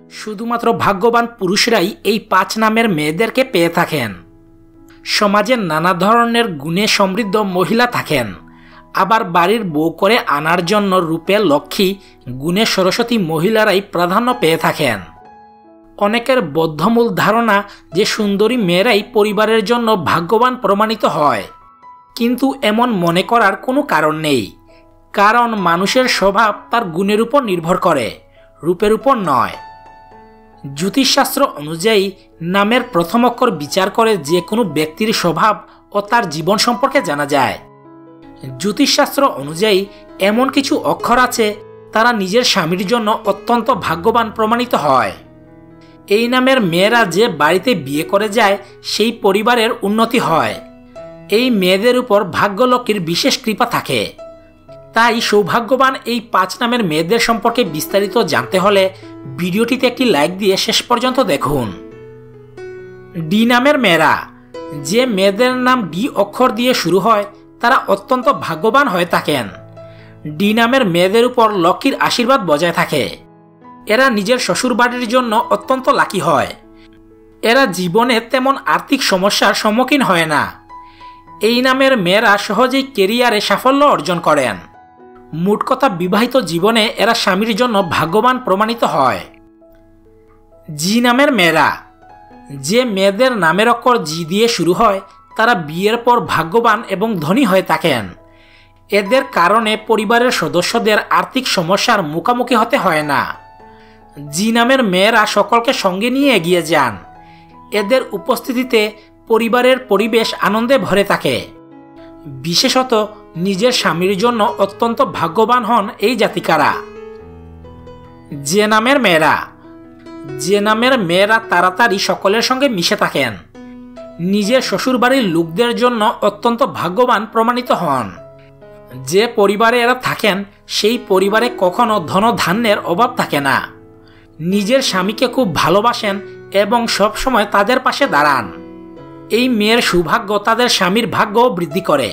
শুধুমাত্র ভাগ্যবান পুরুষরাই এই 5 নামের মেয়েদেরকে পেয়ে থাকেন। সমাজে নানা ধরনের গুণে সমৃদ্ধ মহিলা থাকেন, আবার বাড়ির বউ করে আনার জন্য রূপে লক্ষ্মী, গুণে সরস্বতী মহিলারাই প্রাধান্য পেয়ে থাকেন। অনেকের বদ্ধমূল ধারণা যে সুন্দরী মেয়েরাই পরিবারের জন্য ভাগ্যবান প্রমাণিত হয়, কিন্তু এমন মনে করার কোনো কারণ নেই। কারণ মানুষের স্বভাব তার গুণের উপর নির্ভর করে, রূপের উপর নয়। জ্যোতিষশাস্ত্র অনুযায়ী নামের প্রথম অক্ষর বিচার করে যে কোনো ব্যক্তির স্বভাব ও তার জীবন সম্পর্কে জানা যায়। জ্যোতিষশাস্ত্র অনুযায়ী এমন কিছু অক্ষর আছে তারা নিজের স্বামীর জন্য অত্যন্ত ভাগ্যবান প্রমাণিত হয়। এই নামের মেয়েরা যে বাড়িতে বিয়ে করে যায় সেই পরিবারের উন্নতি হয়। এই মেয়েদের উপর ভাগ্যলক্ষ্মীর বিশেষ কৃপা থাকে। তাই সৌভাগ্যবান এই 5 নামের মেয়েদের সম্পর্কে বিস্তারিত জানতে হলে ভিডিওটিতে একটি লাইক দিয়ে শেষ পর্যন্ত দেখুন। ডি নামের মেয়েরা। যে মেয়েদের নাম ডি অক্ষর দিয়ে শুরু হয় তারা অত্যন্ত ভাগ্যবান হয়ে থাকেন। ডি নামের মেয়েদের উপর লক্ষ্মীর আশীর্বাদ বজায় থাকে। এরা নিজের শ্বশুরবাড়ির জন্য অত্যন্ত লাকি হয়। এরা জীবনে তেমন আর্থিক সমস্যার সম্মুখীন হয় না। এই নামের মেয়েরা সহজেই কেরিয়ারে সাফল্য অর্জন করেন। মোট কথা বিবাহিত জীবনে এরা স্বামীর জন্য ভাগ্যবান প্রমাণিত হয়। জি নামের মেয়েরা। যে মেয়েদের নামের অক্ষর জি দিয়ে শুরু হয় তারা বিয়ের পর ভাগ্যবান এবং ধনী হয়ে থাকেন। এদের কারণে পরিবারের সদস্যদের আর্থিক সমস্যার মুখোমুখি হতে হয় না। জি নামের মেয়েরা সকলকে সঙ্গে নিয়ে এগিয়ে যান। এদের উপস্থিতিতে পরিবারের পরিবেশ আনন্দে ভরে থাকে। বিশেষত নিজের স্বামীর জন্য অত্যন্ত ভাগ্যবান হন এই জাতিকারা। যে নামের মেয়েরা। যে নামের মেয়েরা তাড়াতাড়ি সকলের সঙ্গে মিশে থাকেন। নিজের শ্বশুরবাড়ির লোকদের জন্য অত্যন্ত ভাগ্যবান প্রমাণিত হন। যে পরিবারে এরা থাকেন সেই পরিবারে কখনো ধনধান্যের অভাব থাকে না। নিজের স্বামীকে খুব ভালোবাসেন এবং সবসময় তাদের পাশে দাঁড়ান। এই মেয়ের সৌভাগ্য তাদের স্বামীর ভাগ্য বৃদ্ধি করে।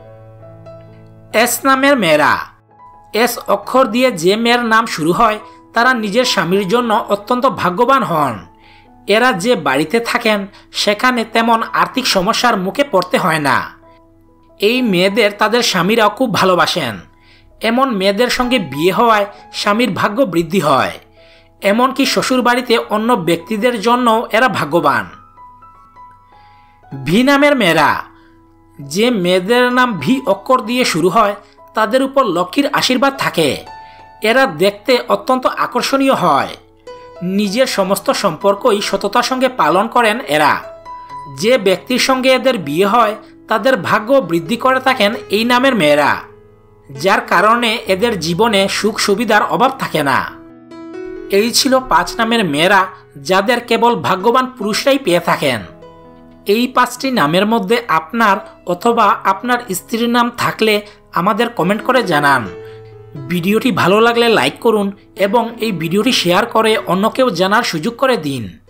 এস নামের মেয়েরা। এস অক্ষর দিয়ে যে মেয়ের নাম শুরু হয় তারা নিজের স্বামীর জন্য অত্যন্ত ভাগ্যবান হন। এরা যে বাড়িতে থাকেন সেখানে তেমন আর্থিক সমস্যার মুখে পড়তে হয় না। এই মেয়েদের তাদের স্বামীরাও খুব ভালোবাসেন। এমন মেয়েদের সঙ্গে বিয়ে হওয়ায় স্বামীর ভাগ্য বৃদ্ধি হয়। এমনকি শ্বশুরবাড়িতে অন্য ব্যক্তিদের জন্য এরা ভাগ্যবান। ভি নামের মেয়েরা। যে মেয়েদের নাম ভি অক্ষর দিয়ে শুরু হয় তাদের উপর লক্ষ্মীর আশীর্বাদ থাকে। এরা দেখতে অত্যন্ত আকর্ষণীয় হয়। নিজের সমস্ত সম্পর্কই সততার সঙ্গে পালন করেন এরা। যে ব্যক্তির সঙ্গে এদের বিয়ে হয় তাদের ভাগ্য বৃদ্ধি করে থাকেন এই নামের মেয়েরা, যার কারণে এদের জীবনে সুখ সুবিধার অভাব থাকে না। এই ছিল 5 নামের মেয়েরা যাদের কেবল ভাগ্যবান পুরুষরাই পেয়ে থাকেন। এই 5টি নামের মধ্যে আপনার অথবা আপনার স্ত্রীর নাম থাকলে আমাদের কমেন্ট করে জানান। ভিডিওটি ভালো লাগলে লাইক করুন এবং এই ভিডিওটি শেয়ার করে অন্যকেও জানার সুযোগ করে দিন।